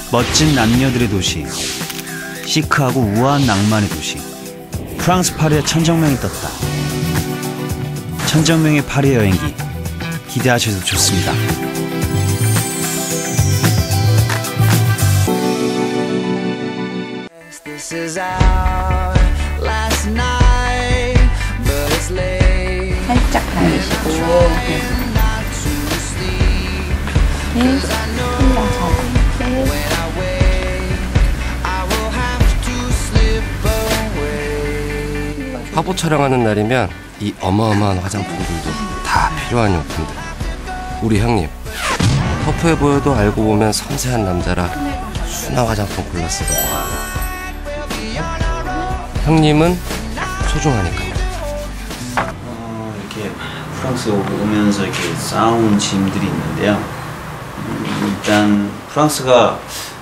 멋진 남녀들의 도시, 시크하고 우아한 낭만의 도시. 프랑스 파리에 천정명이 떴다. 천정명의 파리 여행기 기대하셔도 좋습니다. 살짝 당기시고 화보 촬영하는 날이면 이 어마어마한 화장품들도 다 필요한 용품들. 우리 형님 터프해 보여도 알고 보면 섬세한 남자라 순한 화장품 골랐어요. 형님은 소중하니까요. 이렇게 프랑스 오면서 이렇게 쌓아온 짐들이 있는데요. 일단 프랑스가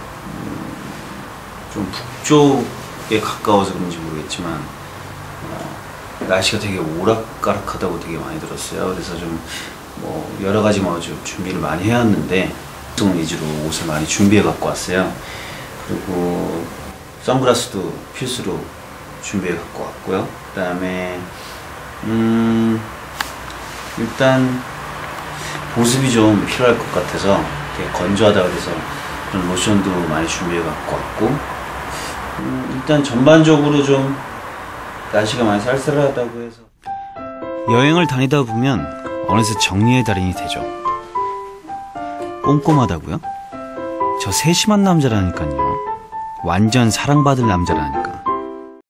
좀 북쪽에 가까워서 그런지 모르겠지만 날씨가 되게 오락가락하다고 되게 많이 들었어요. 그래서 좀 뭐 여러 가지 좀 준비를 많이 해왔는데 동 위주로 옷을 많이 준비해 갖고 왔어요. 그리고 선글라스도 필수로 준비해 갖고 왔고요. 그다음에 일단 보습이 좀 필요할 것 같아서 되게 건조하다 그래서 그런 로션도 많이 준비해 갖고 왔고 일단 전반적으로 좀 날씨가 많이 쌀쌀하다고 해서 여행을 다니다 보면 어느새 정리의 달인이 되죠. 꼼꼼하다고요? 저 세심한 남자라니까요. 완전 사랑받을 남자라니까.